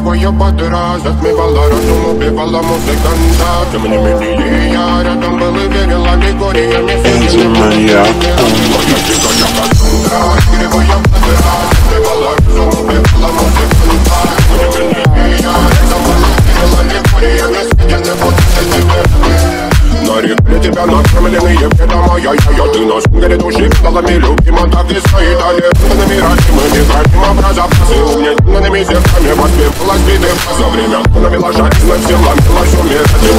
игривая подра затмевала разум, убивала музыканта. Тем не менее я рядом был и верил аллегориями. Моя дикая Кассандра, игривая подра затмевала разум, убивала музыканта. Тем не менее я рядом был и верил аллегориями. Съедены будто нарекли тебя накормленные ведомо я ты на сунгере души педалами любима, так и стоит аллергенными родимыми градим образов. С угнетенными зерками воспевалась битых. За время навела жарь, на все ломилась умирать.